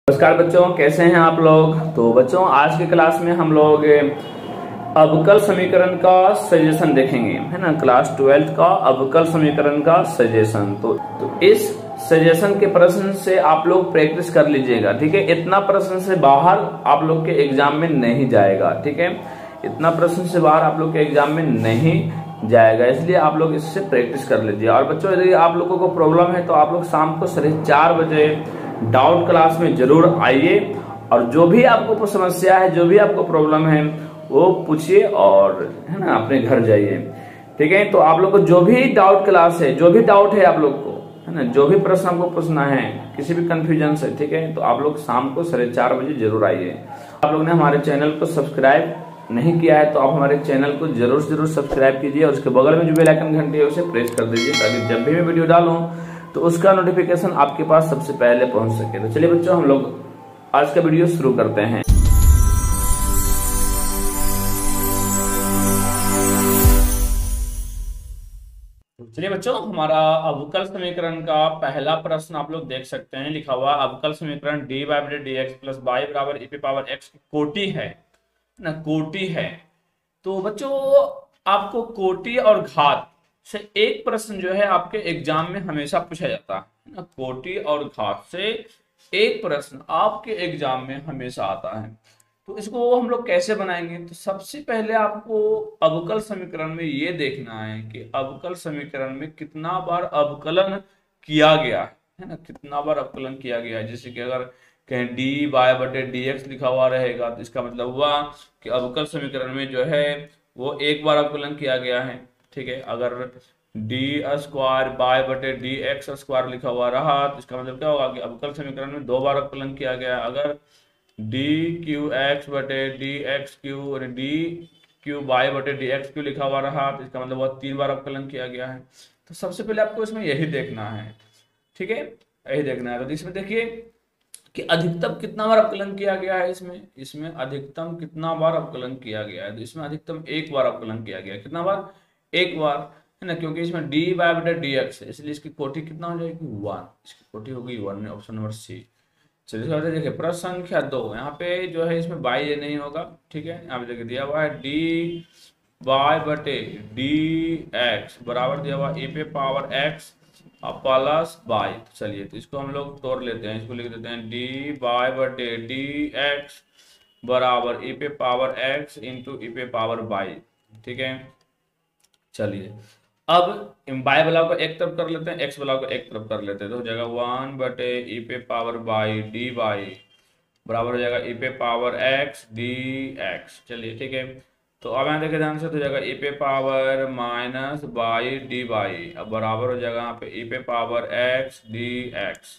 नमस्कार बच्चों, कैसे हैं आप लोग। तो बच्चों आज की क्लास में हम लोग अवकल समीकरण का सजेशन देखेंगे, है ना। क्लास 12th का अवकल समीकरण का सजेशन। तो इस सजेशन के प्रश्न से आप लोग प्रैक्टिस कर लीजिएगा, ठीक है। इतना प्रश्न से बाहर आप लोग के एग्जाम में नहीं जाएगा, ठीक है। इतना प्रश्न से बाहर आप लोग के एग्जाम में नहीं जाएगा, इसलिए आप लोग इससे प्रैक्टिस कर लीजिए। और बच्चों यदि आप लोगों को प्रॉब्लम है तो आप लोग शाम को 4:30 बजे डाउट क्लास में जरूर आइए और जो भी आपको समस्या है, जो भी आपको प्रॉब्लम है वो पूछिए और है ना अपने घर जाइए, ठीक है। तो आप लोग को जो भी डाउट क्लास है, जो भी डाउट है आप लोग को, है ना, जो भी प्रश्न आपको पूछना है किसी भी कंफ्यूजन से, ठीक है, तो आप लोग शाम को 4:30 बजे जरूर आइए। आप लोग ने हमारे चैनल को सब्सक्राइब नहीं किया है तो आप हमारे चैनल को जरूर सब्सक्राइब कीजिए और उसके बगल में जो बेल आइकन घंटी है उसे प्रेस कर दीजिए ताकि जब भी मैं वीडियो डालूं तो उसका नोटिफिकेशन आपके पास सबसे पहले पहुंच सके। तो चलिए बच्चों, हम लोग आज का वीडियो शुरू करते हैं। चलिए बच्चों, हमारा अवकल समीकरण का पहला प्रश्न आप लोग देख सकते हैं। लिखा हुआ अवकल समीकरण dy/dx प्लस y बराबर e पावर x की कोटि है ना, कोटि है। तो बच्चों आपको कोटि और घात से एक प्रश्न जो है आपके एग्जाम में हमेशा पूछा जाता है ना। कोटि और घात से एक प्रश्न आपके एग्जाम में हमेशा आता है। तो इसको हम लोग कैसे बनाएंगे, तो सबसे पहले आपको अवकल समीकरण में ये देखना है कि अवकल समीकरण में कितना बार अवकलन किया गया है ना, कितना बार अवकलन किया गया है। जैसे कि अगर कहीं dy/dx लिखा हुआ रहेगा तो इसका मतलब हुआ कि अवकल समीकरण में जो है वो एक बार अवकलन किया गया है, ठीक है। अगर d² y/dx² लिखा हुआ रहा तो इसका मतलब क्या होगा कि अवकल समीकरण में 2 बार अवकलन किया गया। अगर dqx/dx³ और dqy/dx³ लिखा हुआ रहा तो इसका मतलब वो 3 बार अवकलन किया गया है। तो सबसे पहले आपको इसमें यही देखना है, ठीक है, यही देखना है। तो इसमें देखिए कि अधिकतम कितना बार अवकलन किया गया है। इसमें अधिकतम कितना बार अवकलन किया गया है, तो इसमें अधिकतम एक बार अवकलन किया गया है। कितना बार? एक बार, है ना, क्योंकि इसमें dy/dx है इसलिए इसकी कोटि कितना हो जाएगी 1। इसकी कोटि होगी 1, ऑप्शन नंबर सी। चलिए देखिए प्रश्न संख्या 2, यहाँ पे जो है इसमें बाई नहीं होगा, ठीक है। यहाँ पे देखिए दिया हुआ है dy/dx बराबर दिया हुआ e पे पावर x प्लस y। चलिए तो इसको हम लोग तोड़ लेते हैं, इसको लिख देते हैं dy/dx बराबर e पे पावर x इंटू e पे पावर y, ठीक है। चलिए अब y वाला को एक तरफ कर लेते हैं, x वाला को एक तरफ कर लेते हैं, तो हो जाएगा 1/e पे पावर y dy बराबर हो जाएगा e पे पावर x dx। चलिए ठीक है, तो अब यहाँ देखिए ध्यान से, तो जाएगा e पे पावर माइनस y dy अब बराबर हो जाएगा यहाँ पे e पे power x dx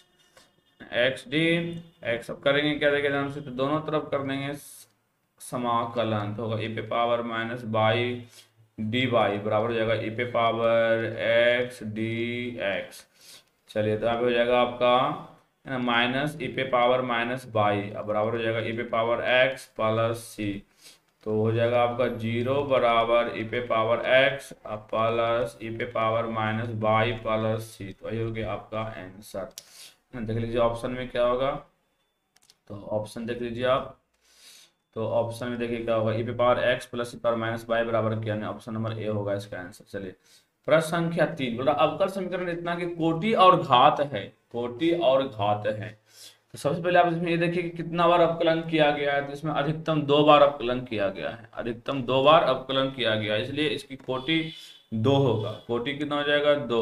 x dx। अब करेंगे क्या, देखिए ध्यान से, तो दोनों तरफ कर देंगे समाकलन, तो होगा e पे पावर माइनस y dy बराबर हो जाएगा e पे पावर x dx। चलिए तो यहाँ पे हो जाएगा आपका माइनस e पे पावर माइनस y अब बराबर हो जाएगा e पे पावर x प्लस c। तो हो जाएगा आपका 0 बराबर e पे पावर x प्लस e पे power minus y plus c। तो वही हो गया आपका आंसर। देख लीजिए ऑप्शन में क्या होगा, तो ऑप्शन देख लीजिए आप, तो ऑप्शन में देखिए क्या होगा, e पे power x plus e power minus y बराबर क्या है, ऑप्शन नंबर ए होगा इसका आंसर। चलिए प्रश्न संख्या 3, बोला अवकल समीकरण इतना कि कोटि और घात है, कोटि और घात है। तो सबसे पहले आप इसमें ये देखिए कि कितना बार अवकलन किया गया है, तो इसमें अधिकतम 2 बार अवकलन किया गया है, अधिकतम 2 बार अवकलन किया गया है, इसलिए इसकी कोटि 2 होगा। कोटि कितना हो जाएगा 2,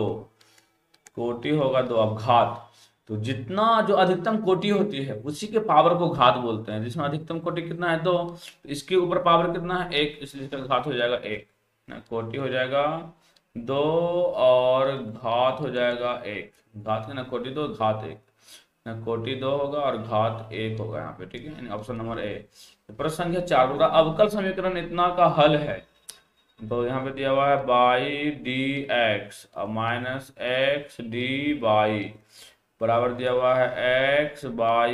कोटि होगा 2। अब घात, तो जितना जो अधिकतम कोटि होती है उसी के पावर को घात बोलते हैं। जिसमें अधिकतम कोटि कितना है 2, तो इसके ऊपर पावर कितना है 1, इसलिए इसका घात हो जाएगा 1 ना। कोटि हो जाएगा 2 और घात हो जाएगा 1। घात है ना, कोटि 2 घात 1 ना, कोटि 2 होगा और घात 1 होगा यहाँ पे, ठीक है, ऑप्शन नंबर ए। तो प्रश्न संख्या 4, बोला अवकल समीकरण इतना का हल है। तो यहाँ पे दिया हुआ है y dx और माइनस x dy बराबर दिया हुआ है x y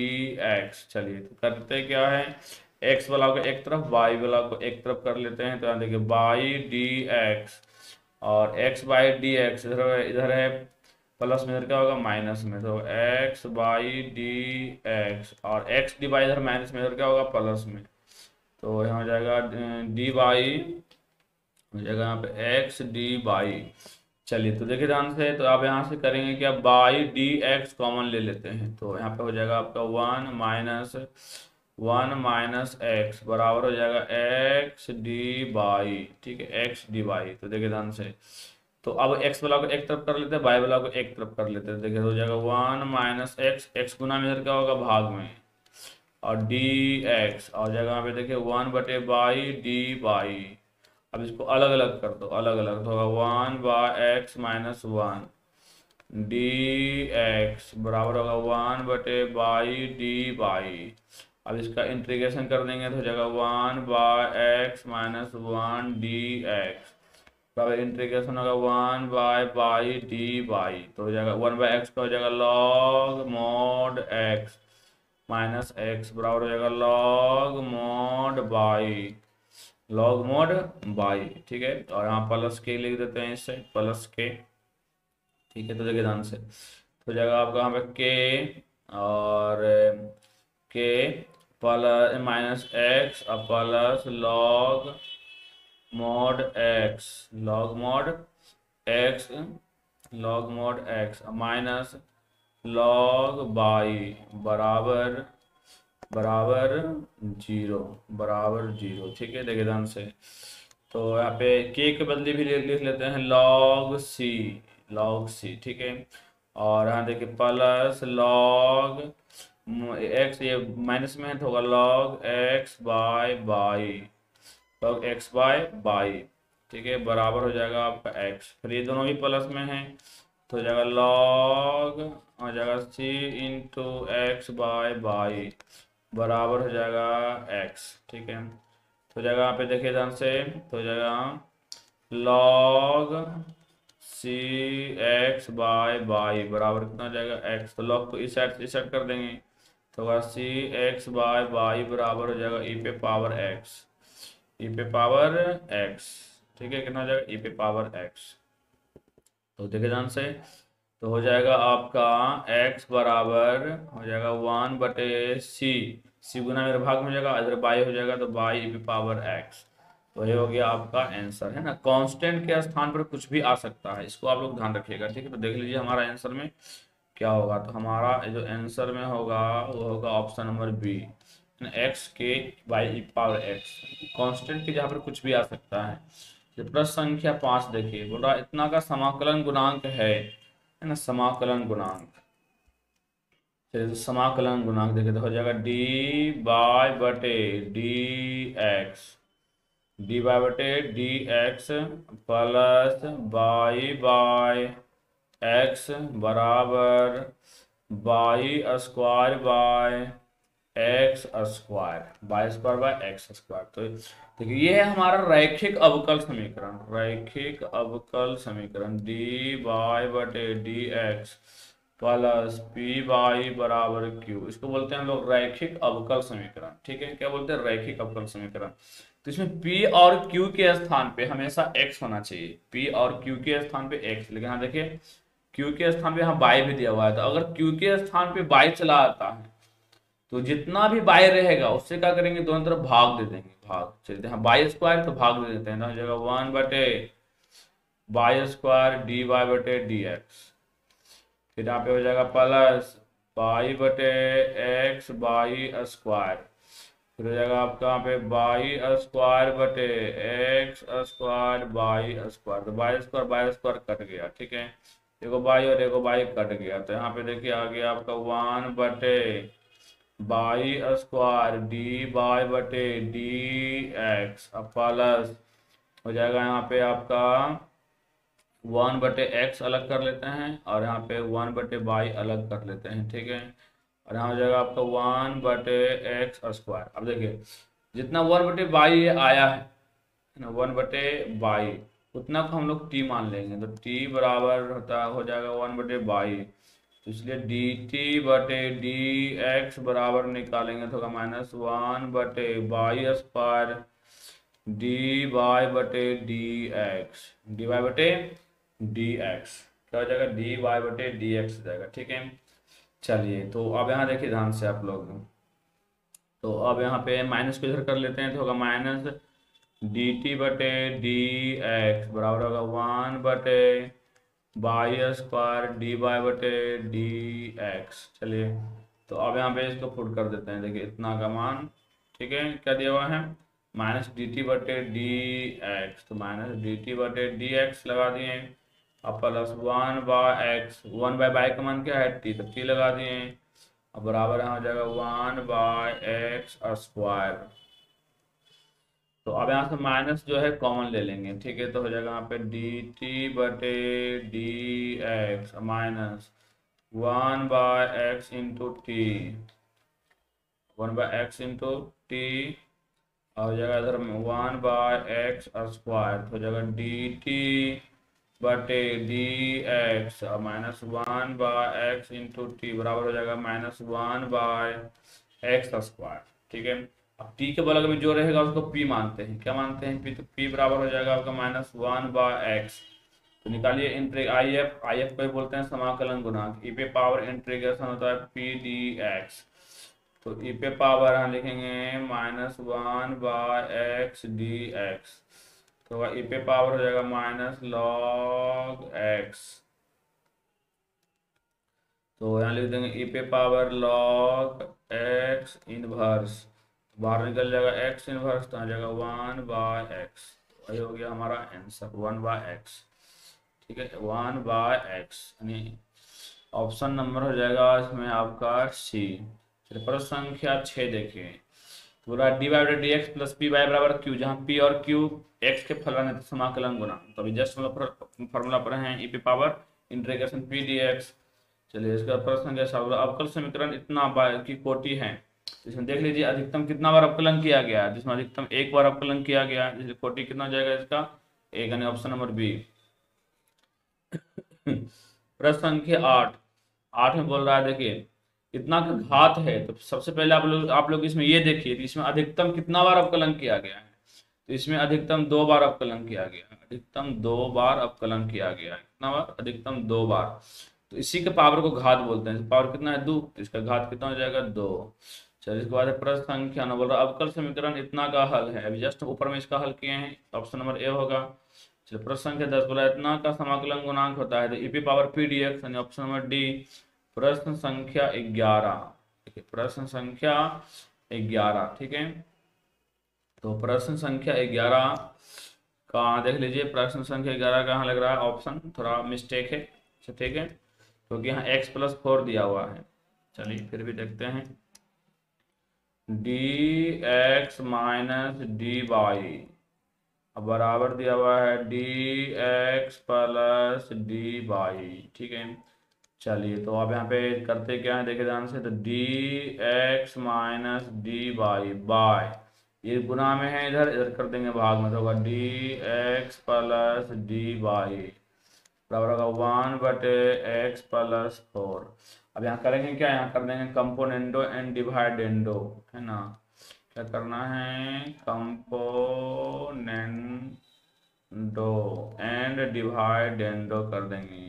dx। चलिए तो करते क्या है, x वाला को एक तरफ y वाला को एक तरफ कर लेते हैं। तो यहाँ देखिए y dx और x y dx इधर है प्लस में इधर क्या होगा माइनस में, तो एक्स बाई डी एक्स, और एक्स डी बाई इधर माइनस में, इधर क्या होगा प्लस में, तो यहाँ हो जाएगा डी बाई, हो जाएगा यहाँ पे एक्स डी बाई। चलिए तो देखिए ध्यान से, तो आप यहाँ से करेंगे क्या, बाई डी एक्स कॉमन ले लेते हैं, तो यहाँ पे हो जाएगा आपका वन माइनस एक्स बराबर हो जाएगा एक्स डी बाई, ठीक है, एक्स डी बाई। तो देखिए ध्यान से, तो अब एक्स वाला को एक तरफ कर लेते हैं, बाई वाला को एक तरफ कर लेते हैं, देखिए हो जाएगा वन माइनस एक्स, एक्स गुना में इधर क्या होगा भाग में, और डी एक्स और जगह पे देखिए वन बटे बाई डी बाई। अब इसको अलग अलग कर दो, अलग अलग तो होगा one by x minus one d x बराबर होगा वन बटे बाई डी बाई। अब इसका इंटीग्रेशन कर देंगे तो हो जाएगा one by x minus one d x बराबर इंटीग्रेशन होगा one by y d y, तो हो जाएगा वन बाय एक्स का हो जाएगा log mod x minus x बराबर हो जाएगा log mod y, log mod y, ठीक है। और यहाँ प्लस के लिख देते हैं इससे, प्लस के, ठीक है। तो देखिए ध्यान से, तो जाएगा आपका यहाँ पे के और के प्लस माइनस एक्स और plus log mod x, log mod x, log mod x minus log y बराबर बराबर जीरो, बराबर जीरो, ठीक है। देखिए ध्यान से, तो यहाँ पे के के बदले भी लिख लेते हैं लॉग सी, लॉग सी, ठीक है। और यहाँ देखिए प्लस लॉग एक्स, ये माइनस में है तो होगा log x by y, log x by y, ठीक है, बराबर हो जाएगा आपका एक्स, फिर ये दोनों भी प्लस में है तो हो जाएगा लॉग, हो जाएगा c into x by y बराबर हो जाएगा एक्स, ठीक है। तो जाएगा यहाँ पे देखिए ध्यान से, तो जाएगा log c x by y बराबर कितना हो जाएगा एक्स, तो लॉग को इस साइड कर देंगे तो होगा सी एक्स बाय बाई बराबर हो जाएगा ई पे पावर एक्स, ई पे पावर एक्स, ठीक है, कितना हो जाएगा ई पे पावर एक्स। तो देखिए ध्यान से, तो हो जाएगा आपका x बराबर हो जाएगा वन बटे सी, सी गुना मेरे भाग में हो जाएगा, इधर बाई हो जाएगा तो बाई ई पावर x, तो ये हो गया आपका आंसर, है ना। कांस्टेंट के स्थान पर कुछ भी आ सकता है, इसको आप लोग ध्यान रखिएगा, ठीक है। तो देख लीजिए हमारा आंसर में क्या होगा, तो हमारा जो आंसर में होगा वो होगा ऑप्शन नंबर बी, एक्स के y e power x, constant के जहाँ पर कुछ भी आ सकता है। प्रश्न संख्या 5 देखिए, बोल रहा इतना का समाकलन गुणांक है ना, समाकलन गुणांक, चलिए तो समाकलन गुणांक देखे तो हो जाएगा डी बाय बटे डी एक्स, डी बाय बटे d x plus y by x बराबर y square by x square, y square by x square. तो देखिए ये है हमारा रैखिक अवकल समीकरण, रैखिक अवकल समीकरण डी बाई बटे d x plus p y बराबर क्यू, इसको बोलते हैं हम लोग रैखिक अवकल समीकरण, ठीक है। क्या बोलते हैं, रैखिक अवकल समीकरण। तो इसमें p और q के स्थान पे हमेशा x होना चाहिए, p और q के स्थान पे x, लेकिन हाँ देखिए q के स्थान पे यहाँ बाई भी दिया हुआ है, तो अगर q के स्थान पे बाई चला आता है तो जितना भी बाई रहेगा उससे क्या करेंगे, दोनों तरफ भाग दे देंगे, भाग चलते हैं बाई स्क्वायर तो भाग दे देते हैं, तो जगह वन बटे बाई स्क्वायर डी बाई बटे डी एक्स, फिर यहाँ पे हो जाएगा प्लस बाई बटे एक्स बाई स्क्वायर, फिर हो जाएगा आपका यहाँ पे बाई स्क्वायर बटे एक्स स्क्वायर बाई स्क्वायर, तो बाई स्क्वायर कट गया, ठीक है, एगो बाई और एगो बाई कट गया, तो यहाँ पे देखिए आ गया आपका वन बटे बाई स्क्वायर डी बाई बटे डी एक्स प्लस हो जाएगा यहाँ पे आपका वन बटे एक्स अलग कर लेते हैं और यहाँ पे वन बटे बाई अलग कर लेते हैं, ठीक है। और यहाँ हो जाएगा आपका वन बटे एक्स स्क्वायर। अब देखिए जितना वन बटे बाई आया है ना, वन बटे बाई उतना को हम लोग टी मान लेंगे, तो टी बराबर होता हो जाएगा वन बटे बाई, तो इसलिए डी टी बटे डी एक्स बराबर निकालेंगे तो होगा माइनस वन बटे बाई स्क्वायर डी वाई बटे डी एक्स, डी वाई बटे डी एक्स, क्या हो जाएगा, डी वाई बटे डी एक्स हो जाएगा। ठीक है, चलिए तो अब यहाँ देखिए ध्यान से आप लोग, तो अब यहाँ पे माइनस को इधर कर लेते हैं तो होगा माइनस डी टी बटे डी एक्स बराबर होगा 1 बटे बाई स्क्वायर डी वाई बटे डी एक्स। चलिए तो अब यहाँ पे इसको पुट कर देते हैं, देखिए इतना का मान, ठीक है, क्या दिया हुआ है, माइनस डी टी बटे डी एक्स, तो माइनस डी टी बटे डी एक्स लगा दिए, अब प्लस 1/x, 1/y का मान क्या है, टी, तो टी लगा दिए, अब बराबर यहाँ हो जाएगा 1/x स्क्वायर। तो अब यहाँ से माइनस जो है कॉमन ले लेंगे, ठीक है, तो हो जाएगा यहाँ पे डी टी बटे d x minus 1/x into t, 1/x into t, और हो जाएगा इधर 1/x स्क्वायर, तो हो जाएगा डी टी बटे d x minus 1/x into t बराबर हो जाएगा माइनस 1/x स्क्वायर। ठीक है, अब टी के बगल में जो रहेगा उसको पी मानते हैं, क्या मानते हैं, पी, तो पी बराबर हो जाएगा आपका माइनस 1/x। तो निकालिए आई एफ को बोलते हैं समाकलन गुणांक, ई पे पावर इंटीग्रेशन होता है पी डी एक्स, तो ई पे पावर यहाँ लिखेंगे माइनस 1/x डी एक्स, तो ई पे पावर हो जाएगा माइनस लॉग एक्स, तो यहाँ लिख देंगे ई पे पावर लॉग एक्स इनवर्स, बाहर निकल जाएगा एक्स इनवर्स, तो आ जाएगा 1/x, वही हो गया हमारा आंसर 1/x। ठीक है, 1/x यानी ऑप्शन नंबर हो जाएगा इसमें आपका सी। चलिए प्रश्न संख्या 6 देखिए, पूरा d y d x plus p y बराबर क्यू, जहाँ पी और क्यू एक्स के फलन समाकलन गुना, तो अभी जस्ट फॉर्मूला पर हैं ई पे power integration p d x. चलिए इसका प्रश्न जैसा होगा, अवकल समीकरण इतना की कोटि है, इसमें देख लीजिए अधिकतम कितना बार अवकलन किया गया है, जिसमें अधिकतम एक बार अवकलन किया गया, जिसमें कोटि कितना हो जाएगा इसका, एक, यानी ऑप्शन नंबर बी। प्रश्न संख्या 8 में बोल रहा है, देखिए इतना का घात है, तो सबसे पहले आप लोग इसमें ये देखिए कि इसमें अधिकतम कितना बार अवकलन किया गया है, तो इसमें अधिकतम 2 बार अवकलन किया गया, अधिकतम 2 बार अवकलन किया गया, कितना बार, अधिकतम 2 बार, तो इसी के पावर को घात बोलते हैं, पावर कितना है 2, तो इसका घात कितना हो जाएगा 2। चलिए इसके बाद प्रश्न संख्या 9 बोल रहा है अवकल समीकरण इतना का हल है, अभी जस्ट ऊपर में इसका हल किए हैं, ऑप्शन नंबर ए होगा। चलिए प्रश्न संख्या 10 बोला इतना का समाकलन गुणांक होता है, तो e p power p d x, यानी ऑप्शन नंबर डी। प्रश्न संख्या 11, ठीक है, प्रश्न संख्या 11, ठीक है, तो प्रश्न संख्या 11 कहाँ देख लीजिए, प्रश्न संख्या 11 कहाँ लग रहा है, ऑप्शन थोड़ा मिस्टेक है, ठीक है, क्योंकि यहाँ x प्लस 4 दिया हुआ है। चलिए फिर भी देखते हैं, d x minus d y बराबर दिया हुआ है d x plus d y. ठीक है, चलिए तो अब यहाँ पे करते क्या है, देखिए ध्यान से, तो d x minus d y by, ये गुना में है, इधर इधर कर देंगे भाग में, तो होगा d x plus d y बराबर होगा 1/x प्लस 4। अब यहाँ करेंगे क्या, यहाँ कर देंगे कंपोनेंडो एंड डिवाइडेंडो, है ना, क्या करना है, कंपोनेंडो एंड डिवाइडेंडो कर देंगे,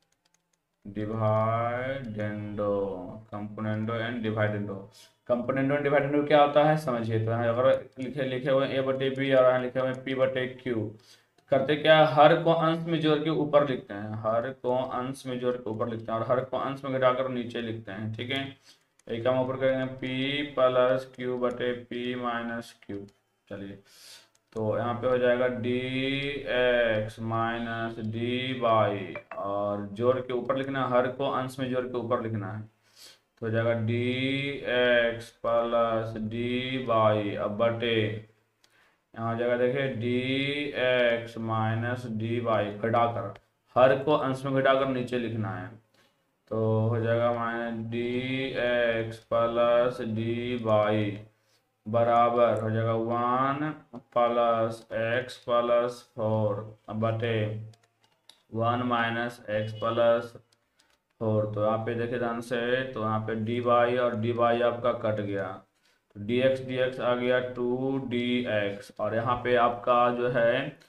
dividendo, componendo and dividendo, componendo and dividendo क्या होता है समझिए, तो यहाँ अगर लिखे हुए ए बटे बी और यहाँ लिखे हुए पी बटे क्यू, करते क्या, हर को अंश में जोड़ के ऊपर लिखते हैं, हर को अंश में जोड़ के ऊपर लिखते हैं, और हर को अंश में घटाकर नीचे लिखते हैं। ठीक है, एक हम ऊपर करेंगे पी प्लस क्यू बटे पी माइनस क्यू। चलिए तो यहाँ पे हो जाएगा d x minus d y, और जोड़ के ऊपर लिखना है, हर को अंश में जोड़ के ऊपर लिखना है, तो हो जाएगा d x plus d y, अब बटे यहाँ जगह देखिए d x minus d y, घटाकर, हर को अंश में घटाकर नीचे लिखना है, तो हो जाएगा minus d x plus d y बराबर हो जाएगा 1 प्लस एक्स प्लस 4 बटे 1 माइनस एक्स प्लस 4। तो यहाँ पे देखिए ध्यान से, तो यहाँ पे डी वाई और डी वाई आपका कट गया, तो डी एक्स आ गया 2 डी एक्स, और यहाँ पे आपका जो है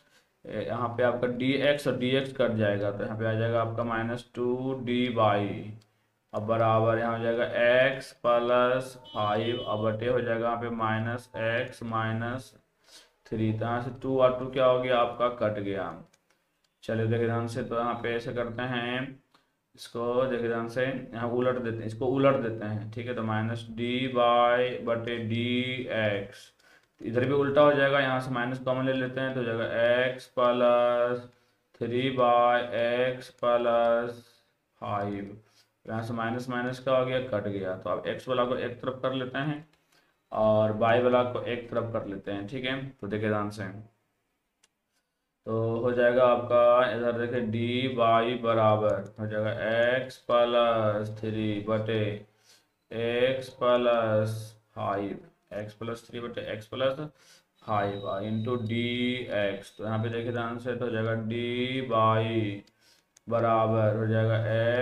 यहाँ पे आपका डी एक्स और डी एक्स कट जाएगा, तो यहाँ पे आ जाएगा आपका -2 dy, अब बराबर यहाँ हो जाएगा x प्लस 5, अब बटे हो जाएगा यहाँ पे -x -3, तो यहाँ से 2 और 2 क्या हो गया आपका कट गया। चलिए देखिए ध्यान से, तो यहाँ पे ऐसे करते हैं, इसको देखिए ध्यान से, यहाँ उलट देते हैं, इसको उलट देते हैं, ठीक है। तो -dy बटे dx, इधर भी उल्टा हो जाएगा, यहाँ से माइनस कॉमन ले लेते हैं तो हो जाएगा x प्लस 3/x प्लस 5, यहाँ से माइनस माइनस का हो गया, कट गया। तो अब x वाला को एक तरफ कर लेते हैं और y वाला को एक तरफ कर लेते हैं, ठीक है। तो देखिए ध्यान से, तो हो जाएगा आपका इधर देखिए dy बराबर हो जाएगा x प्लस 3 बटे x प्लस 5, x प्लस 3 बटे x plus 5 into d x. तो यहाँ पे देखिए ध्यान से, तो हो जाएगा dy बराबर हो जाएगा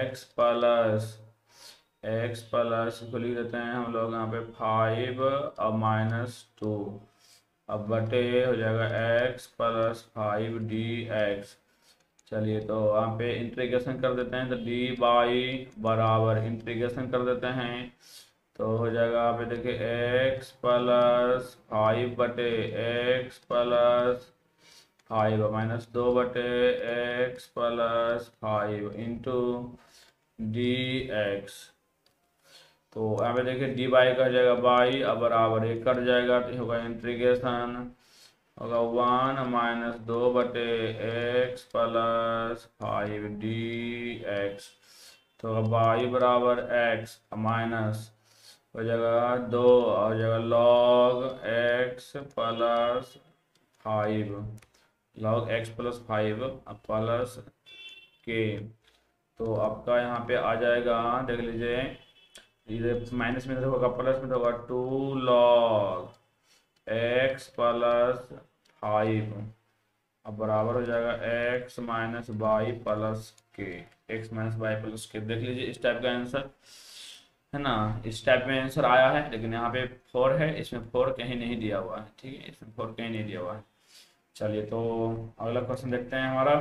x प्लस इसको लिख देते हैं हम लोग यहाँ पे 5 और -2, अब बटे हो जाएगा x प्लस 5 डी एक्स। चलिए तो यहाँ पे इंटीग्रेशन कर देते हैं, तो dy बराबर इंटीग्रेशन कर देते हैं, तो हो जाएगा यहाँ पे देखिए x प्लस 5 बटे x प्लस 5 -2 बटे x plus 5 into d x. तो यहाँ पे देखिए डी बाई का हो जाएगा बाई, अब बराबर एक कट जाएगा, तो होगा इंटीग्रेशन होगा 1 -2 बटे x प्लस 5 डी एक्स। तो बाई बराबर x माइनस हो जाएगा 2, हो जाएगा log x plus 5, log x plus 5 plus k. तो आपका यहाँ पे आ जाएगा, देख लीजिए, इधर माइनस में होगा प्लस में होगा 2 log x प्लस 5, अब बराबर हो जाएगा x minus y plus k, x minus y plus k. देख लीजिए इस टाइप का आंसर है ना, इस टाइप में आंसर आया है, लेकिन यहाँ पे 4 है, इसमें 4 कहीं नहीं दिया हुआ है, ठीक है, इसमें 4 कहीं नहीं दिया हुआ है। चलिए तो अगला क्वेश्चन देखते हैं हमारा।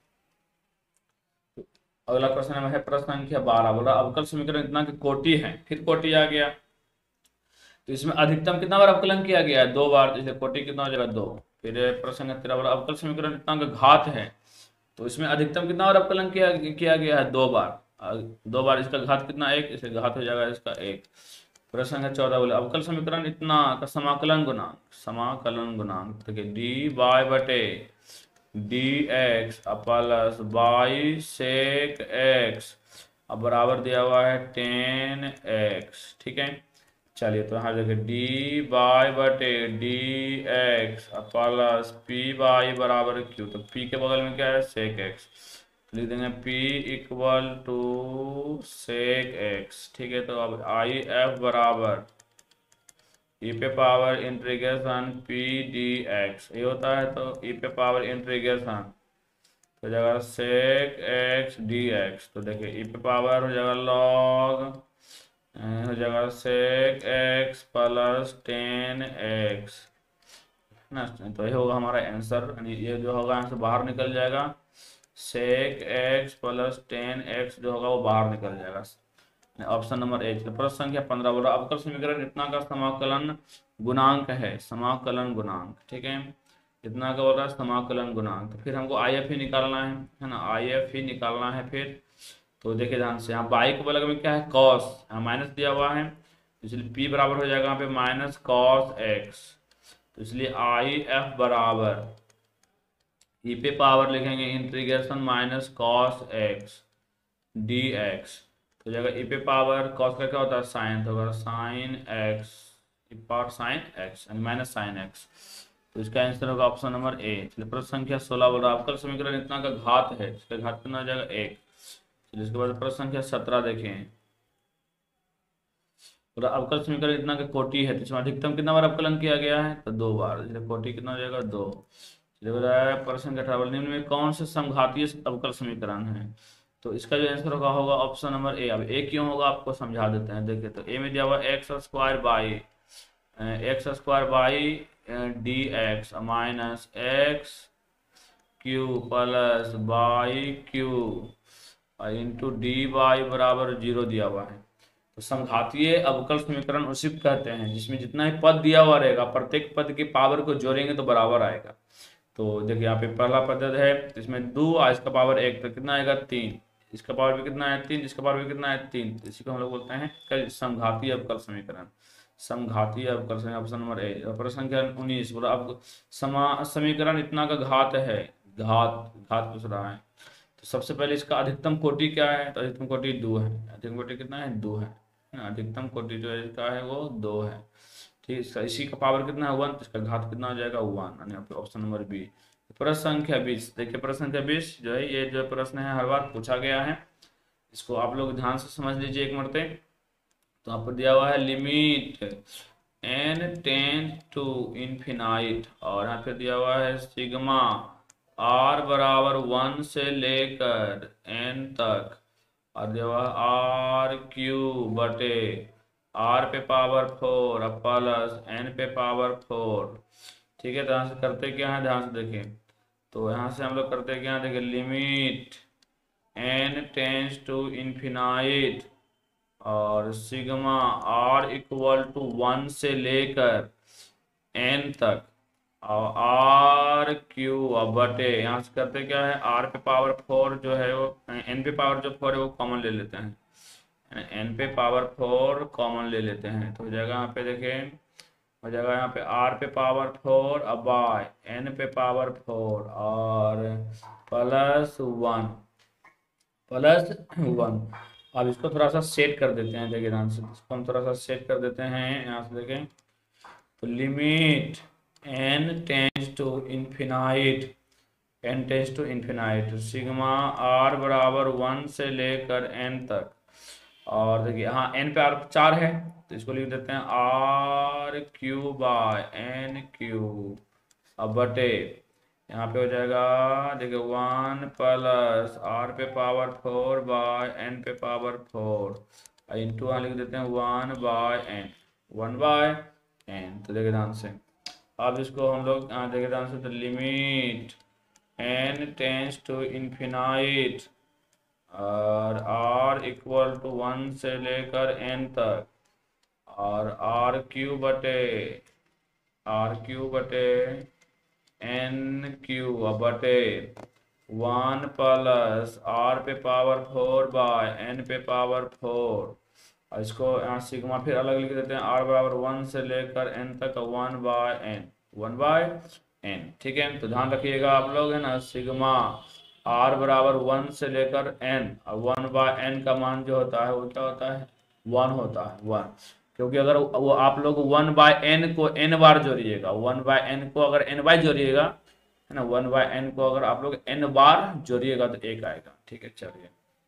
अगला क्वेश्चन है प्रश्न संख्या 12, बोल रहा अवकल समीकरण इतना की कोटि है, फिर कोटि आ गया, तो इसमें अधिकतम कितना बार अवकलन किया गया है? 2 बार, इसलिए कोटि कितना हो जाएगा 2। फिर प्रश्न संख्या 13, बोला अवकल समीकरण इतना का घात है, तो इसमें अधिकतम कितना बार अवकलन किया गया है? 2 बार, 2 बार, इसका घात कितना? 1, इसलिए घात हो जाएगा इसका 1। प्रश्न संख्या 14, बोले अवकल समीकरण इतना का समाकलन गुणांक देखिए डी बाई बटे d x plus y sec x, अब बराबर दिया हुआ है 10x, ठीक है। चलिए तो यहाँ देखिए डी बाई बटे d x plus p y बराबर क्यू, तो p के बगल में क्या है? सेक एक्स, लिख देंगे p equal to sec x, ठीक है। तो अब आई एफ बराबर ई पे power integration p d x, ये होता है, तो ई पे पावर इंटीग्रेशन हो जाएगा सेक एक्स डी एक्स, तो देखिए ई पे पावर हो जाएगा लॉग हो जाएगा सेक एक्स प्लस 10x ना, तो ये होगा हमारा आंसर, ये जो होगा आंसर बाहर निकल जाएगा, सेक एक्स प्लस 10x जो होगा वो बाहर निकल जाएगा, ऑप्शन नंबर ए। प्रश्न संख्या 15, बोला अवकल समीकरण इतना का समाकलन गुणांक है, समाकलन गुणांक, ठीक है, इतना का बोल रहा है समाकलन गुणांक, तो फिर हमको आई एफ ही निकालना है ना, आई एफ ही निकालना है फिर। तो देखिए ध्यान से, यहाँ बाई के बगल में क्या है? कॉस, यहाँ माइनस दिया हुआ है, इसलिए p बराबर हो जाएगा यहाँ पे माइनस कॉस एक्स, तो इसलिए आई एफ बराबर ई पे पावर लिखेंगे integration minus cos x d x, तो जाएगा ई पे पावर कॉस का क्या होता है? साइन, तो होगा sine x, power sine x यानी माइनस साइन एक्स, तो इसका आंसर होगा ऑप्शन नंबर ए। चलिए प्रश्न संख्या 16, बोल रहा अवकल समीकरण इतना का घात है, इसका घात कितना हो जाएगा? 1। चलिए इसके बाद प्रश्न संख्या 17 देखें, बोला अवकल समीकरण इतना का कोटि है, तो इसमें अधिकतम कितना बार अवकलन किया गया है? तो 2 बार, इसलिए कोटि कितना हो जाएगा? 2। चलिए बोला प्रश्न संख्या 18, निम्न में कौन से समघातीय अवकल समीकरण है? तो इसका जो आंसर होगा ऑप्शन नंबर ए। अब ए क्यों होगा आपको समझा देते हैं, देखिए तो ए में दिया हुआ x square y d x minus x q plus y q into d y बराबर 0 दिया हुआ है। तो समघातीय अवकल समीकरण उसी को कहते हैं जिसमें जितना ही पद दिया हुआ रहेगा प्रत्येक पद की पावर को जोड़ेंगे तो बराबर आएगा। तो देखिए यहाँ पे पहला पद है इसमें 2 और इसका पावर 1 तो कितना आएगा 3, इसका पावर भी कितना है 3, इसका पावर भी कितना है 3, तो इसी को हम लोग बोलते हैं समघातीय अवकल समीकरण। समघातीय अवकल समीकरण ऑप्शन नंबर ए। प्रश्न संख्या 19 बोला अब समीकरण इतना का घात है, घात घात पूछ रहा है। तो सबसे पहले इसका अधिकतम कोटि क्या है, तो अधिकतम कोटि 2 है। अधिकतम कोटि कितना है 2 है ना, अधिकतम कोटि जो है इसका है वो 2 है। ठीक है, इसी का पावर कितना है 1, तो इसका घात कितना हो जाएगा 1, यानी ऑप्शन नंबर बी। प्रश्न संख्या 20 देखिए, प्रश्न संख्या 20 जो है ये जो प्रश्न है हर बार पूछा गया है, इसको आप लोग ध्यान से समझ लीजिए एक मरते। तो आपको दिया हुआ है limit n tend to infinite और यहाँ पे दिया हुआ है सिग्मा r बराबर 1 से लेकर n तक और दिया हुआ है r क्यू बटे r पे पावर 4 प्लस n पे पावर 4। ठीक है, तो यहाँ से करते क्या है ध्यान से देखें। तो यहाँ से हम लोग करते क्या देखिए, limit n tends to infinite और सिग्मा r इक्वल टू 1 से लेकर n तक और r क्यू बटे यहाँ से करते क्या है r पे पावर 4 जो है वो n पे पावर जो 4 है वो कॉमन ले लेते हैं, n पे पावर 4 कॉमन ले लेते हैं। तो हो जाएगा यहाँ पे देखें, हो जाएगा यहाँ पे r पे पावर 4 अब बाय n पे पावर 4 और प्लस 1 प्लस 1। अब इसको थोड़ा सा सेट कर देते हैं, देखिए ध्यान से इसको हम थोड़ा सा सेट कर देते हैं। यहाँ से देखें तो limit n tends to infinite, n tends to infinite sigma r बराबर 1 से लेकर n तक और देखिए हाँ n पे r 4 है तो इसको लिख देते हैं r q by n q अब बटे यहाँ पे हो जाएगा देखिए 1 प्लस r पे पावर 4 बाय n पे पावर 4 इंटू यहाँ लिख देते हैं 1 बाय n। तो देखिए ध्यान से अब इसको हम लोग देखिए ध्यान से, तो limit n tends to infinite और r इक्वल टू 1 से लेकर n तक और r क्यू बटे n क्यू बटे 1 प्लस r पे पावर 4 बाय n पे पावर 4 और इसको यहाँ सिग्मा फिर अलग लिख देते हैं r बराबर 1 से लेकर n तक 1 बाय n। ठीक है, तो ध्यान रखिएगा आप लोग है ना, सिग्मा r बराबर 1 से लेकर n और 1 बाय n का मान जो होता है वो क्या होता है 1 होता है 1, क्योंकि अगर वो आप लोग 1 बाय n को n बार जोड़िएगा, 1 बाय n को अगर n बार जोड़िएगा है ना, 1 बाय n को अगर आप लोग n बार जोड़िएगा तो 1 आएगा। ठीक है, चलिए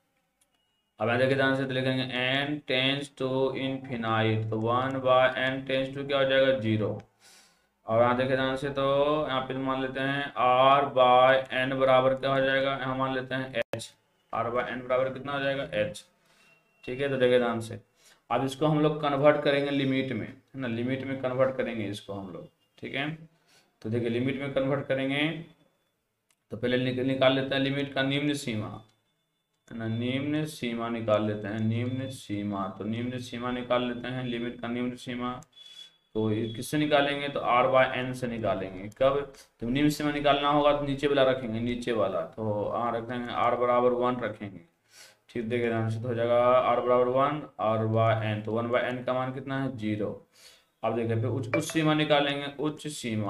अब यहाँ देखिए ध्यान से तो लिखेंगे n टेंस टू इन्फिनाइट तो 1 बाय n टेंस टू क्या हो जाएगा 0 और यहाँ देखिए ध्यान से, तो यहाँ पे मान लेते हैं r बाय n बराबर क्या हो जाएगा, यहाँ मान लेते हैं h, r बाय n बराबर कितना हो जाएगा h। ठीक है, तो देखिए ध्यान से अब इसको हम लोग कन्वर्ट करेंगे लिमिट में है ना, लिमिट में कन्वर्ट करेंगे इसको हम लोग। ठीक है, तो देखिए लिमिट में कन्वर्ट करेंगे तो पहले निकाल लेते हैं लिमिट का निम्न सीमा है ना, निम्न सीमा निकाल लेते हैं, निम्न सीमा। तो निम्न सीमा निकाल लेते हैं, लिमिट का निम्न सीमा तो किससे निकालेंगे, तो r बाय n से निकालेंगे। कब, तो निम्न सीमा निकालना होगा तो नीचे वाला रखेंगे, नीचे वाला तो रखेंगे r बराबर 1 रखेंगे। ठीक, देखिए ध्यान से तो हो जाएगा r बराबर 1 r बाय n, तो 1 बाय n का मान कितना है 0। अब देखिए फिर उच्च सीमा निकालेंगे, उच्च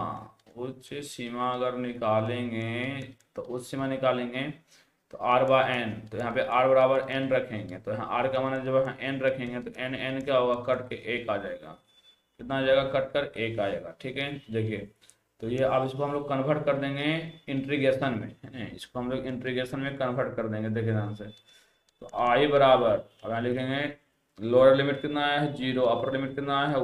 सीमा अगर निकालेंगे तो उच्च सीमा निकालेंगे तो r बाय n, तो यहाँ पे r बराबर n रखेंगे तो यहाँ r का मान जब यहाँ n रखेंगे तो n क्या होगा कट के 1 आ जाएगा, कितना आ जाएगा कट कर 1 आएगा। ठीक है, देखिए तो ये अब इसको हम लोग कन्वर्ट कर देंगे इंटीग्रेशन में, इसको हम लोग इंटीग्रेशन में कन्वर्ट कर देंगे। देखिए ध्यान से, तो i बराबर अब यहाँ लिखेंगे लोअर लिमिट कितना है 0, अपर लिमिट कितना है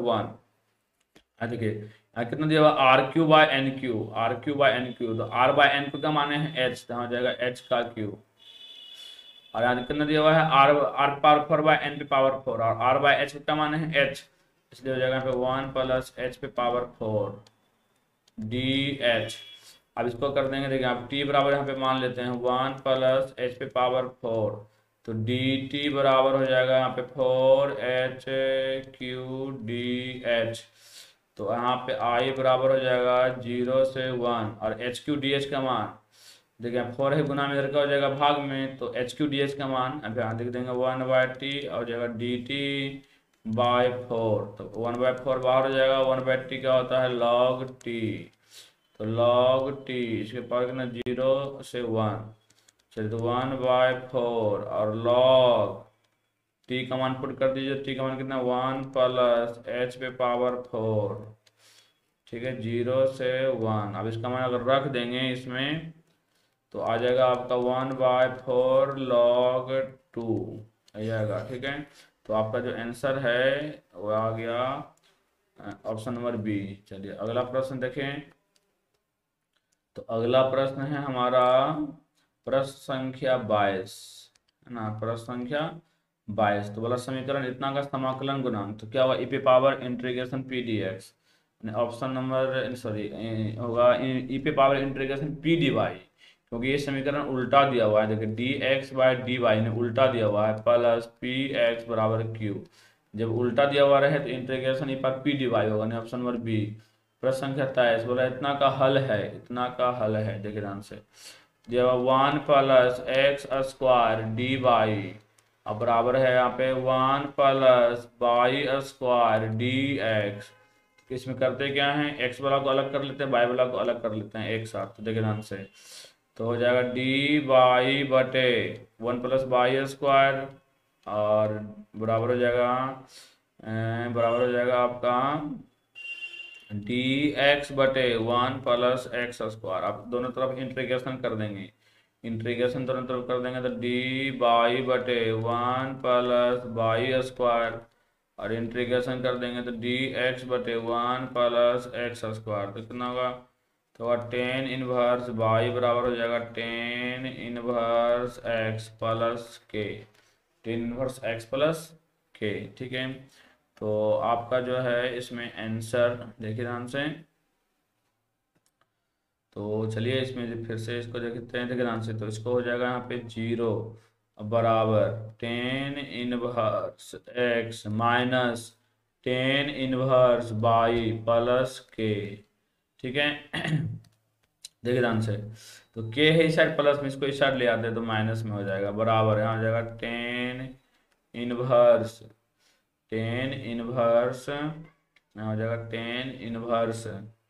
1। देखिए यहाँ कितना दिया हुआ r q by n q, तो r बाय n का माने है h, तो हो जाएगा h का क्यू और यहाँ कितना दिया हुआ है r पावर 4 बाय n पे पावर 4 और r बाय h का माने है h, इसलिए हो जाएगा यहाँ पे 1 प्लस h पे पावर 4 डी एच। अब इसको कर देंगे, देखिए आप टी बराबर यहाँ पे मान लेते हैं 1 प्लस एच पे पावर 4, तो डी टी बराबर हो जाएगा यहाँ पे 4 एच क्यू डी एच। तो यहाँ पे आई बराबर हो जाएगा 0 से 1, और एच क्यू डी एच का मान देखिए 4 है गुना में, इधर का हो जाएगा भाग में, तो एच क्यू डी एच का मान अब यहाँ लिख देंगे 1/t और हो जाएगा डी टी बाय 4। तो 1/4 बाहर हो जाएगा, 1/t क्या होता है log t, तो log t इसके पास कितना 0 से 1, चलिए तो 1/4 और log t का मान पुट कर दीजिए, t का मान कितना 1 प्लस h पे पावर 4, ठीक है 0 से 1। अब इसका मान अगर रख देंगे इसमें तो आ जाएगा आपका 1/4 log 2 आ जाएगा, ठीक है। तो आपका जो आंसर है वो आ गया ऑप्शन नंबर बी। चलिए अगला प्रश्न देखें। तो अगला प्रश्न है हमारा प्रश्न संख्या 22, है ना, प्रश्न संख्या 22। तो बोला समीकरण इतना का समाकलन गुणांक, तो क्या हुआ ई पे power integration p d x, option number sorry होगा ई पे power integration p d y, क्योंकि ये समीकरण उल्टा दिया हुआ है, देखिए d x by d y ने उल्टा दिया हुआ है, प्लस पी एक्स बराबर क्यू। जब उल्टा दिया हुआ रहे तो इंटीग्रेशन ई पर पी डी वाई होगा, ऑप्शन नंबर बी। प्रश्न संख्या 23 बोला इतना का हल है, इतना का हल है, देखिए ध्यान से जब 1 plus x square d y, अब बराबर है यहाँ पे 1 plus y square d x. इसमें करते क्या है, एक्स वाला को अलग कर लेते हैं, वाई वाला को अलग कर लेते हैं एक साथ, तो देखिए ध्यान से तो हो जाएगा डी वाई बटे 1 प्लस वाई स्क्वायर, और बराबर हो जाएगा बराबर हो जाएगा आपका डी एक्स बटे 1 प्लस एक्स स्क्वायर। आप दोनों तरफ इंटीग्रेशन कर देंगे, इंटीग्रेशन दोनों तरफ कर देंगे तो डी वाई बटे 1 प्लस वाई स्क्वायर, और इंटीग्रेशन कर देंगे तो डी एक्स बटे 1 प्लस एक्स स्क्वायर, तो कितना होगा, तो टेन इनवर्स वाई बराबर हो जाएगा tan inverse x plus k, tan inverse x plus k, ठीक है। तो आपका जो है इसमें आंसर देखिए ध्यान से, तो चलिए इसमें फिर से इसको देखते हैं, देखिए ध्यान से, तो इसको हो जाएगा यहाँ पे 0 बराबर tan inverse x minus tan inverse y plus k, ठीक है। देखिए ध्यान से, तो के है इस साइड प्लस में, इसको इस साइड ले आते हैं तो माइनस में हो जाएगा, बराबर यहाँ हो जाएगा टेन इनवर्स, टेन इनवर्स यहाँ हो जाएगा टेन इनवर्स,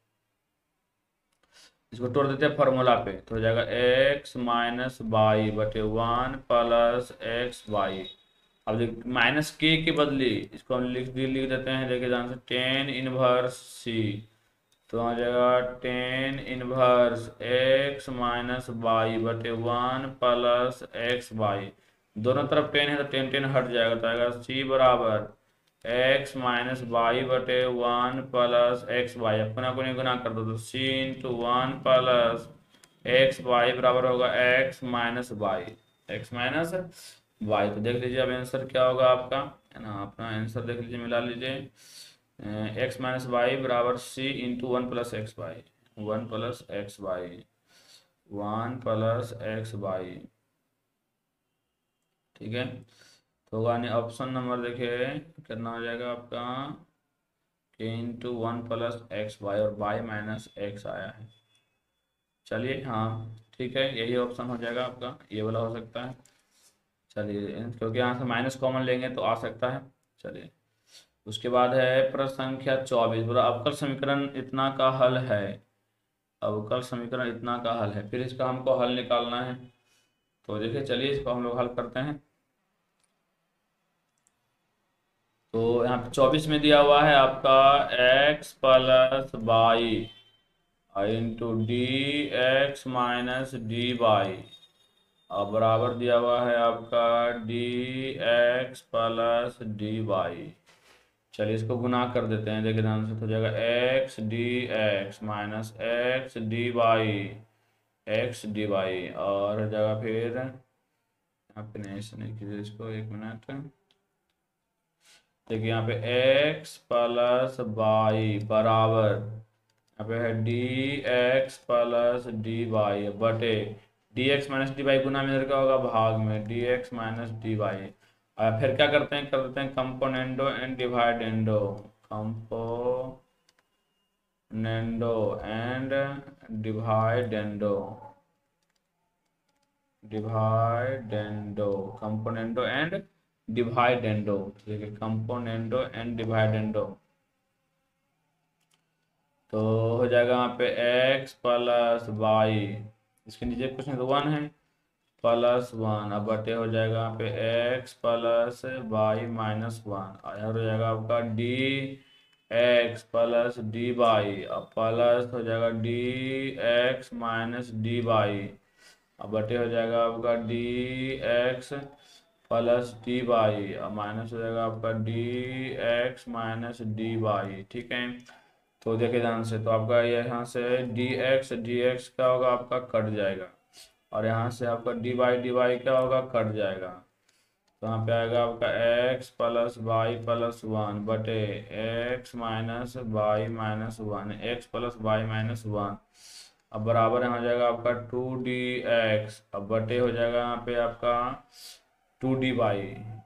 इसको तोड़ देते हैं फॉर्मूला पे, तो हो जाएगा एक्स माइनस वाई बटे 1 प्लस एक्स वाई। अब देख माइनस के बदले इसको हम लिख देते हैं, देखिए ध्यान से टेन इनवर्स सी, तो आ जाएगा tan inverse x minus y बटे 1 प्लस एक्स वाई, दोनों तरफ टेन है तो टेन टेन हट जाएगा, तो आएगा सी बराबर एक्स माइनस वाई बटे 1 प्लस एक्स वाई, अपना को नहीं गुना कर दो तो c into 1 plus x y बराबर होगा x minus y, x minus y. तो देख लीजिए अब आंसर क्या होगा आपका, है ना, अपना आंसर देख लीजिए, मिला लीजिए, एक्स माइनस वाई बराबर c into 1 plus x y, 1 plus x y, 1 plus x y, ठीक है। तो होगा ऑप्शन नंबर देखिए कितना हो जाएगा आपका k into 1 plus x y, और वाई माइनस एक्स आया है। चलिए हाँ ठीक है, यही ऑप्शन हो जाएगा आपका, ये वाला हो सकता है। चलिए क्योंकि यहाँ से माइनस कॉमन लेंगे तो आ सकता है। चलिए उसके बाद है प्रश्न संख्या 24, बोला अवकल समीकरण इतना का हल है, अवकल समीकरण इतना का हल है, फिर इसका हमको हल निकालना है। तो देखिए चलिए इसको हम लोग हल करते हैं। तो यहाँ पे 24 में दिया हुआ है आपका x plus y into d x minus d y, और बराबर दिया हुआ है आपका d x plus d y. चलिए इसको गुना कर देते हैं, देखिए ध्यान से, तो हो जाएगा x d x minus x d y, x d y, और हो जाएगा फिर यहाँ पे नहीं, ऐसे नहीं कीजिए इसको, एक मिनट, देखिए यहाँ पे x प्लस वाई बराबर यहाँ पे है d x plus d y बटे d x minus d y गुना में इधर क्या होगा भाग में d x minus d y. फिर क्या करते हैं, कर देते हैं componendo and dividendo, componendo and dividendo, dividendo componendo and dividendo, ठीक है कंपोनेंडो एंड डिवाइडेंडो। तो हो जाएगा यहाँ पे x प्लस वाई, इसके नीचे कुछ नहीं तो 1 है, प्लस 1 अब बटे हो जाएगा यहाँ पे x प्लस वाई माइनस 1, और हो जाएगा आपका d x plus d y, अब प्लस हो जाएगा d x minus d y, अब बटे हो जाएगा आपका d x plus d y, अब माइनस हो जाएगा आपका d x minus d y, ठीक है। तो देखिए ध्यान से, तो आपका यहाँ से डी एक्स क्या होगा आपका कट जाएगा, और यहाँ से आपका डी वाई क्या होगा कट जाएगा। तो यहाँ पे आएगा आपका एक्स प्लस वाई प्लस 1 बटे x minus y minus 1, x plus y minus 1, अब बराबर यहाँ हो जाएगा आपका 2dx, अब बटे हो जाएगा यहाँ पे आपका 2dy,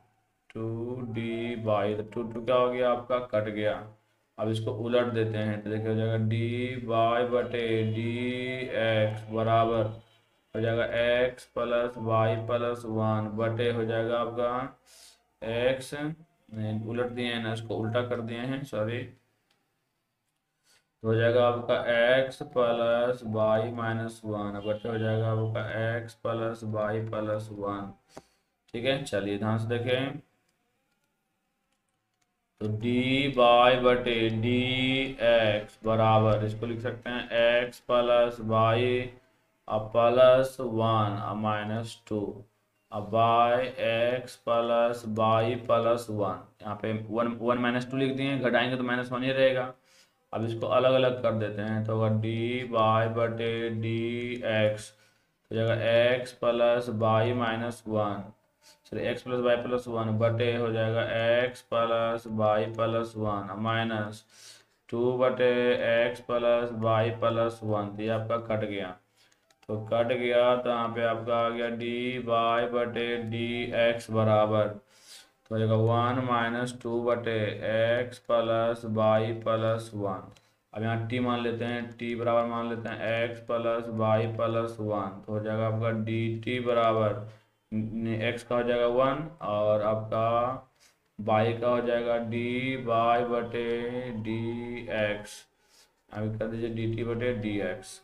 2dy, तो 2 क्या हो गया आपका कट गया। अब इसको उलट देते हैं तो देखिए हो जाएगा डी वाई बटे डी एक्स बराबर हो जाएगा एक्स प्लस वाई प्लस 1 बटे हो जाएगा आपका एक्स, नहीं उलट दिए हैं ना, इसको उल्टा कर दिए हैं सॉरी, तो हो जाएगा आपका एक्स प्लस वाई माइनस 1 बटे हो जाएगा आपका एक्स प्लस वाई प्लस 1, ठीक है। चलिए ध्यान से देखें, तो डी वाई बटे डी एक्स बराबर इसको लिख सकते हैं एक्स प्लस वाई अब प्लस 1 अब माइनस 2, अब by x plus y plus 1, यहाँ पे 1 माइनस 2 लिख दिए, घटाएंगे तो माइनस 1 ही रहेगा। अब इसको अलग अलग कर देते हैं तो होगा डी वाई बटे डी एक्स, तो हो जाएगा एक्स प्लस वाई माइनस 1, चलिए एक्स प्लस वाई प्लस 1 बटे हो जाएगा x plus y plus 1 minus 2 बटे एक्स प्लस वाई प्लस 1, तो ये आपका कट गया, तो कट गया तो यहाँ पे आपका आ गया डी वाई बटे डी एक्स बराबर, तो हो जाएगा 1 माइनस 2 बटे एक्स प्लस वाई प्लस 1। अब यहाँ टी मान लेते हैं, टी बराबर मान लेते हैं एक्स प्लस वाई प्लस 1, तो हो जाएगा आपका डी टी बराबर एक्स का हो जाएगा 1 और आपका वाई का हो जाएगा डी वाई बटे डी एक्स, अभी कर दीजिए डी टी बटे डी एक्स।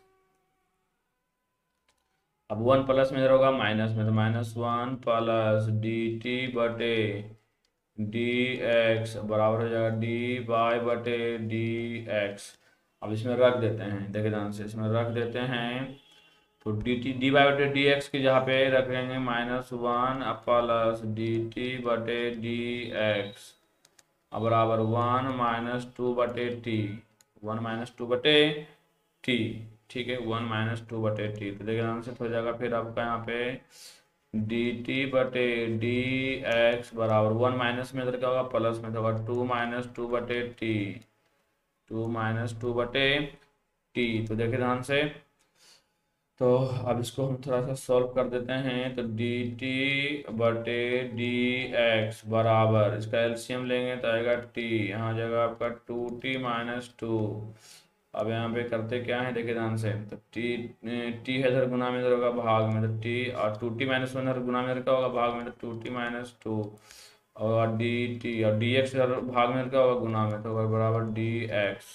अब 1 प्लस में इधर होगा माइनस में, तो माइनस 1 प्लस डी टी बटे डी एक्स बराबर हो जाएगा डी वाई बटे डी एक्स। अब इसमें रख देते हैं, देखिए ध्यान से इसमें रख देते हैं, तो डी टी डी वाई बटे डी एक्स की जहाँ पे रखेंगे -1 प्लस डी टी बटे डी एक्स अब बराबर 1 माइनस 2 बटे टी, 1 माइनस 2 बटे टी, ठीक है 1 माइनस 2 बटे टी, तो देखिए ध्यान से हो जाएगा फिर आपका यहाँ पे डी टी बटे डी एक्स बराबर 1 माइनस में इधर क्या होगा प्लस में, तो होगा 2 माइनस 2 बटे टी, 2 माइनस 2 बटे टी, तो देखिए ध्यान से, तो अब इसको हम थोड़ा सा सॉल्व कर देते हैं, तो डी टी बटे डी एक्स बराबर इसका एलसीएम लेंगे तो आएगा टी, यहाँ जाएगा आपका 2t माइनस 2। अब यहाँ पे करते क्या है देखिए ध्यान से, तो टी है इधर गुना में इधर होगा भाग में, तो टी और 2t माइनस 1 इधर गुना में इधर क्या होगा भाग में, तो 2t माइनस 2 और डी टी और डी एक्स इधर भाग में इधर क्या होगा गुना में, तो होगा बराबर डी एक्स।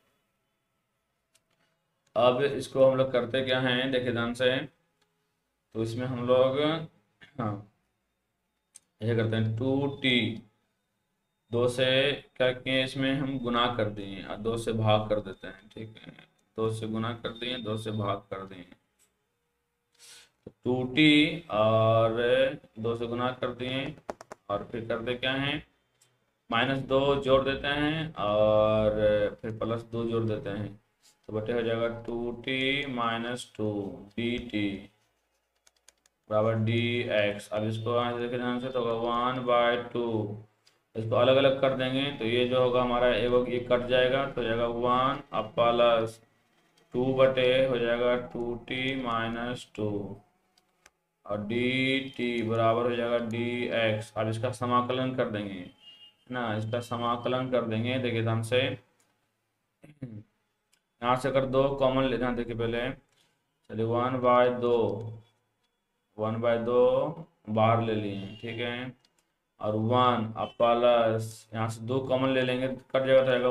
अब इसको हम लोग करते क्या हैं देखिए ध्यान से, तो इसमें हम लोग हाँ ये करते हैं 2t, 2 से क्या किए इसमें हम गुना कर दिए और 2 से भाग कर देते हैं, ठीक है 2 से गुना कर दिए 2 से भाग कर दिए, तो 2t और 2 से गुना कर दिए और फिर करते क्या है -2 जोड़ देते हैं और फिर +2 जोड़ देते हैं, तो बटे हो जाएगा 2t माइनस 2 dt बराबर डी एक्स। अब इसको यहाँ से देखे ध्यान से, तो 1/2 इसको अलग अलग कर देंगे तो ये जो होगा हमारा ये कट जाएगा तो हो जाएगा 1 अब प्लस 2 बटे हो जाएगा 2t-2 और डी टी बराबर हो जाएगा डी एक्स। अब इसका समाकलन कर देंगे है ना, इसका समाकलन कर देंगे। देखिए ध्यान से, यहाँ से अगर 2 कॉमन लेना, देखिए पहले चलिए 1/2 बाहर ले लिए, ठीक है, और 1 अब प्लस यहाँ से 2 कॉमन ले लेंगे कट जाएगा तो आएगा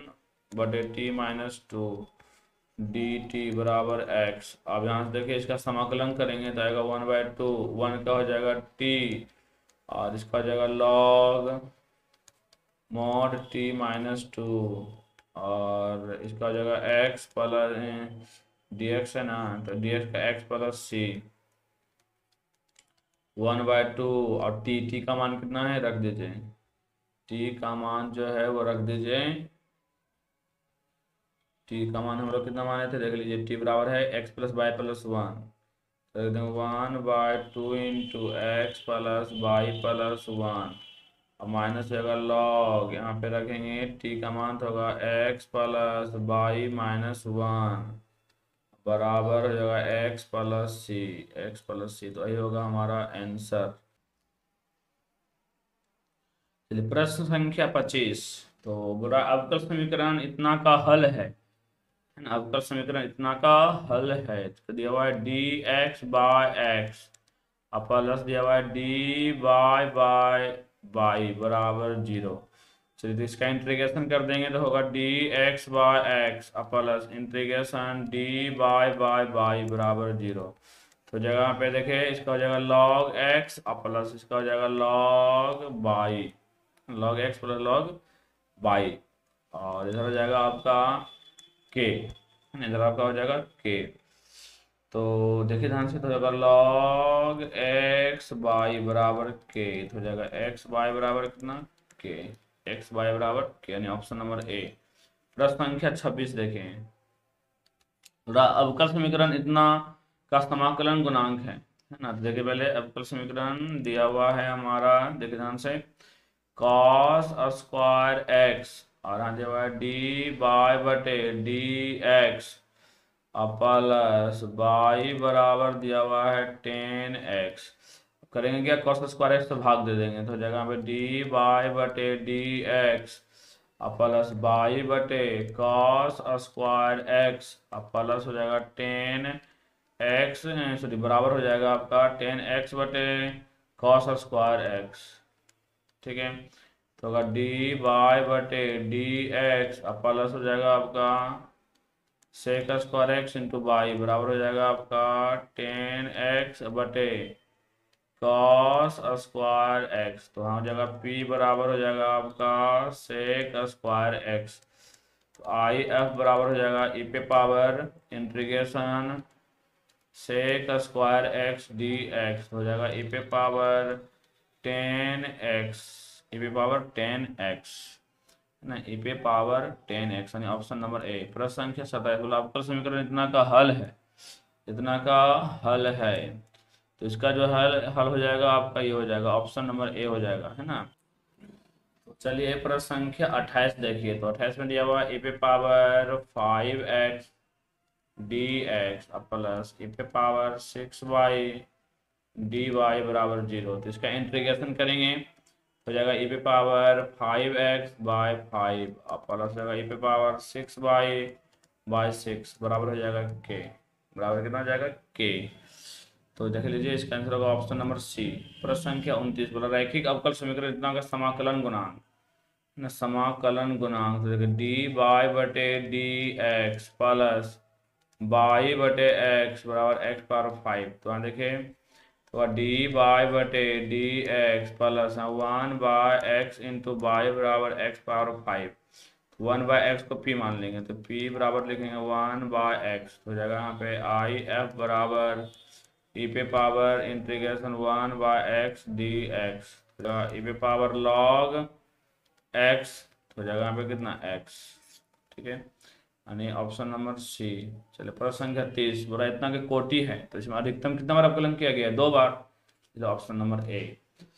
1/t-2 डी टी बराबर एक्स। अब यहाँ से देखिए इसका समाकलन करेंगे तो आएगा 1/2, 1 का हो जाएगा टी और इसका हो जाएगा लॉग मॉड t-2 और इसका हो जाएगा एक्स प्लस डी एक्स है ना, तो डी एक्स का एक्स प्लस सी 1/2 और टी का मान कितना है रख दीजिए, टी का मान जो है वो रख दीजिए। टी का मान हम लोग कितना माने थे देख लीजिए, टी बराबर है एक्स प्लस वाई प्लस 1, तो एकदम 1/2 into x plus y plus 1 और माइनस होगा लॉग, यहाँ पे रखेंगे टी का मान तो होगा एक्स प्लस वाई माइनस 1 बराबर हो जाएगा एक्स प्लस सी, तो यही होगा हमारा आंसर। चलिए प्रश्न संख्या 25, तो बोला अवकल समीकरण इतना का हल है ना, अवकल समीकरण इतना का हल है तो दिया हुआ है डी एक्स बाय एक्स और प्लस दिया हुआ है डी बाय बाई बराबर 0। चलिए तो इसका इंटीग्रेशन कर देंगे तो होगा d x by x plus integration d by y बराबर 0। तो जगह पे देखे इसका हो जाएगा लॉग एक्स प्लस इसका हो जाएगा log y, log x plus log y और इधर हो जाएगा आपका के, इधर आपका हो जाएगा के। तो देखिए ध्यान से, तो हो जाएगा लॉग एक्स बाई बराबर के, तो हो जाएगा एक्स बाई बराबर कितना के, एक्स बाई बराबर के, यानी ऑप्शन नंबर ए। प्रश्न संख्या 26 देखें, अवकल समीकरण इतना का समाकलन गुणांक है ना। तो देखिए पहले अवकल समीकरण दिया हुआ है हमारा, देखिए ध्यान से कॉस स्क्वायर एक्स और यहाँ दिया हुआ है डी बाय बटे डी एक्स प्लस बाई बराबर दिया हुआ है 10x। करेंगे क्या, कॉस स्क्वायर एक्स तो भाग दे देंगे तो जगह पे डी बाय बटे डी एक्स प्लस बाई बटे कॉस स्क्वायर एक्स प्लस हो जाएगा 10x, सॉरी बराबर हो जाएगा आपका 10x बटे कॉस स्क्वायर एक्स, ठीक है। तो होगा डी बाय बटे डी एक्स प्लस हो जाएगा आपका sec square x into y बराबर हो जाएगा आपका 10x बटे कॉस स्क्वायर एक्स, तो हाँ हो जाएगा p बराबर हो जाएगा आपका सेक स्क्वायर एक्स। तो आई एफ बराबर हो जाएगा ई पे power integration sec square x d x, हो जाएगा ई पे पावर 10x, ई पे पावर 10x ना, ई पे पावर 10x, यानी ऑप्शन नंबर ए। प्रश्न संख्या 27, बोला अवकल समीकरण इतना का हल है, इतना का हल है, तो इसका जो हल हो जाएगा आपका ये हो जाएगा ऑप्शन नंबर ए हो जाएगा, है ना। तो चलिए प्रश्न संख्या 28 देखिए, तो 28 में दिया हुआ ए पे power 5x d x plus e पे पावर 6y डी वाई बराबर 0। तो इसका इंटीग्रेशन करेंगे हो जाएगा e पे पावर 5x बाय 5 प्लस जाएगा e पे पावर 6y बाय 6 बराबर हो जाएगा k, बराबर कितना हो जाएगा k। तो देख लीजिए इसका आंसर होगा ऑप्शन नंबर सी। प्रश्न संख्या 29, बोला रैखिक अवकल समीकरण इतना का समाकलन गुणांक ना, समाकलन गुणांक तो देखिए डी बाय बटे डी एक्स प्लस बाई बटे एक्स बराबर एक्स पावर 5। तो यहाँ देखिए तो डी बाय बटे d x plus 1 by x into y बराबर एक्स पावर 5, 1 बाय एक्स को p मान लेंगे तो p बराबर लिखेंगे 1 बाय एक्स, तो हो जाएगा यहाँ पे आई एफ बराबर ई पे power integration 1 by x d x, e पे पावर लॉग एक्स, तो हो जाएगा यहाँ पे कितना x, ठीक है, यानी ऑप्शन नंबर सी। चलिए प्रश्न संख्या 30, बोला इतना की कोटि है तो इसमें अधिकतम कितना बार अवकलन किया गया है, 2 बार, ऑप्शन नंबर ए।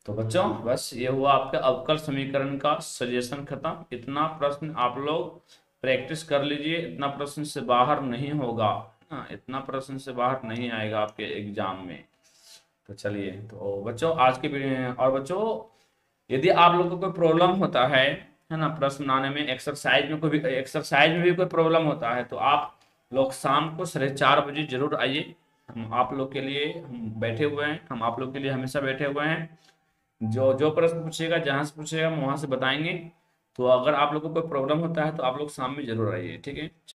तो बच्चों बस ये हुआ आपका अवकल समीकरण का सजेशन खत्म। इतना प्रश्न आप लोग प्रैक्टिस कर लीजिए, इतना प्रश्न से बाहर नहीं होगा। हाँ, इतना प्रश्न से बाहर नहीं आएगा आपके एग्जाम में। तो चलिए, तो बच्चों आज के और बच्चों यदि आप लोगों को कोई प्रॉब्लम होता है ना, प्रश्न बनाने में, एक्सरसाइज में, कोई भी एक्सरसाइज में भी कोई प्रॉब्लम होता है, तो आप लोग शाम को 4:30 बजे जरूर आइए। हम आप लोग के लिए हम बैठे हुए हैं, हम आप लोग के लिए हमेशा बैठे हुए हैं। जो जो प्रश्न पूछेगा, जहां से पूछेगा हम वहां से बताएंगे। तो अगर आप लोगों को कोई प्रॉब्लम होता है तो आप लोग शाम में जरूर आइए, ठीक है।